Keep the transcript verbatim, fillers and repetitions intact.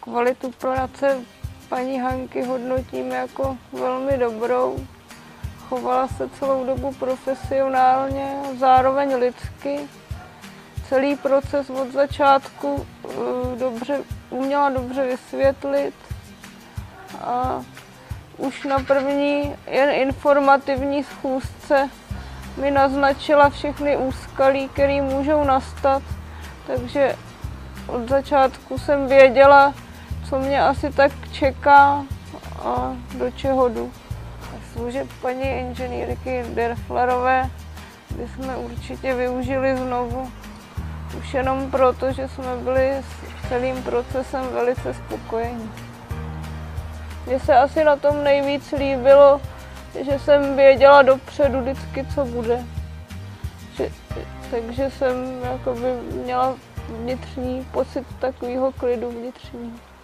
Kvalitu práce paní Hanky hodnotím jako velmi dobrou. Chovala se celou dobu profesionálně, zároveň lidsky. Celý proces od začátku dobře, uměla dobře vysvětlit. A už na první jen informativní schůzce mi naznačila všechny úskalí, které můžou nastat. Takže od začátku jsem věděla, co mě asi tak čeká a do čeho jdu. Služeb paní inženýrky Derflerové bychom určitě využili znovu. Už jenom proto, že jsme byli s celým procesem velice spokojení. Mně se asi na tom nejvíc líbilo, že jsem věděla dopředu vždycky, co bude. Že, takže jsem jakoby měla vnitřní pocit takového klidu vnitřního.